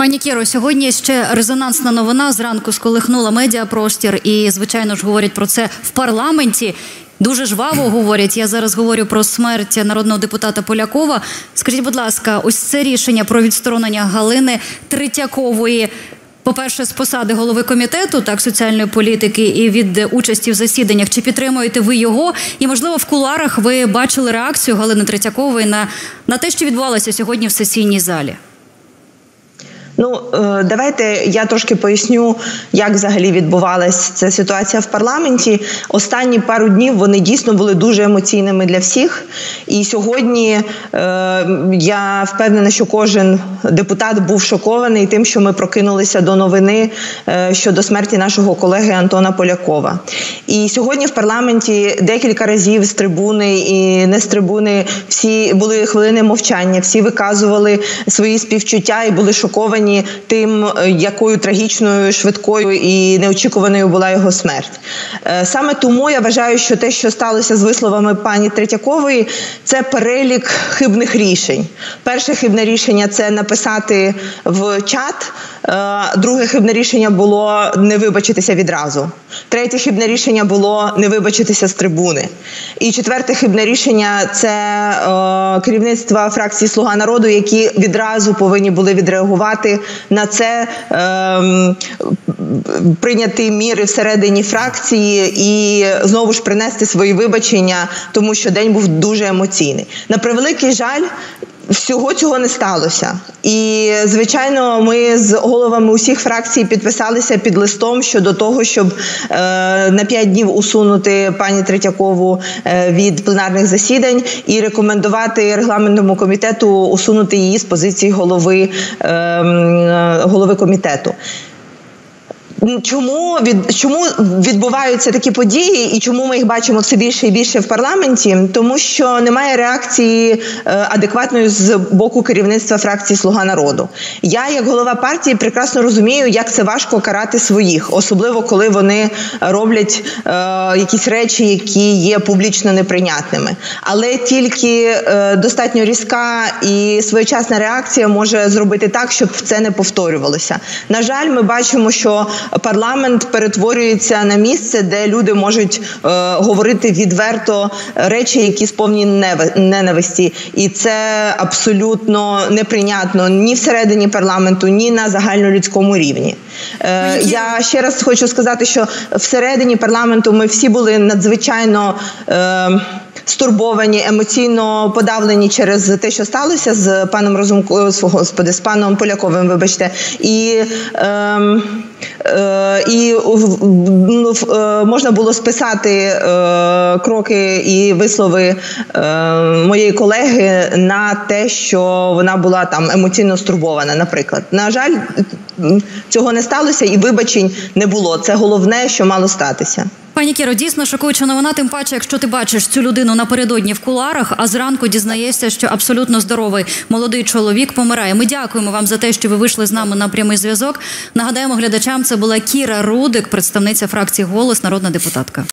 Пані Кіро, сьогодні ще резонансна новина зранку сколихнула медіапростір і, звичайно ж, говорять про це в парламенті. Дуже жваво говорять. Я зараз говорю про смерть народного депутата Полякова. Скажіть, будь ласка, ось це рішення про відсторонення Галини Третьякової, по-перше, з посади голови комітету соціальної політики і від участі в засіданнях. Чи підтримуєте ви його? І, можливо, в кулуарах ви бачили реакцію Галини Третьякової на те, що відбувалося сьогодні в сесійній залі? Давайте я трошки поясню, як взагалі відбувалася ця ситуація в парламенті. Останні пару днів вони дійсно були дуже емоційними для всіх. І сьогодні я впевнена, що кожен депутат був шокований тим, що ми прокинулися до новини щодо смерті нашого колеги Антона Полякова. І сьогодні в парламенті декілька разів з трибуни і не з трибуни всі були хвилини мовчання, всі виказували свої співчуття і були шоковані тим, якою трагічною, швидкою і неочікуваною була його смерть. Саме тому я вважаю, що те, що сталося з висловами пані Третьякової, це перелік хибних рішень. Перше хибне рішення – це написати в чат. Друге хибне рішення було не вибачитися відразу. Третє хибне рішення було не вибачитися з трибуни. І четверте хибне рішення – це керівництво фракції «Слуга народу», які відразу повинні були відреагувати на це, прийняти міри всередині фракції і знову ж принести свої вибачення, тому що день був дуже емоційний. На превеликий жаль, всього цього не сталося. І, звичайно, ми з головами усіх фракцій підписалися під листом щодо того, щоб на 5 днів усунути пані Третьякову від пленарних засідань і рекомендувати регламентному комітету усунути її з позиції голови комітету. Чому відбуваються такі події і чому ми їх бачимо все більше і більше в парламенті? Тому що немає реакції адекватної з боку керівництва фракції «Слуга народу». Я, як голова партії, прекрасно розумію, як це важко карати своїх, особливо коли вони роблять якісь речі, які є публічно неприйнятними. Але тільки достатньо різка і своєчасна реакція може зробити так, щоб це не повторювалося. На жаль, ми бачимо, що парламент перетворюється на місце, де люди можуть говорити відверто речі, які сповнені ненависті. І це абсолютно неприйнятно ні всередині парламенту, ні на загальнолюдському рівні. Я ще раз хочу сказати, що всередині парламенту ми всі були надзвичайно стурбовані, емоційно подавлені через те, що сталося з паном з паном Поляковим, вибачте. І можна було списати кроки і вислови моєї колеги на те, що вона була там емоційно стурбована, наприклад. На жаль, цього не сталося і вибачень не було. Це головне, що мало статися. Пані Кіро, дійсно шокуюча новина, тим паче, якщо ти бачиш цю людину напередодні в кулуарах, а зранку дізнаєшся, що абсолютно здоровий молодий чоловік помирає. Ми дякуємо вам за те, що ви вийшли з нами на прямий зв'язок. Нагадаємо глядачам, це була Кіра Рудик, представниця фракції «Голос», народна депутатка.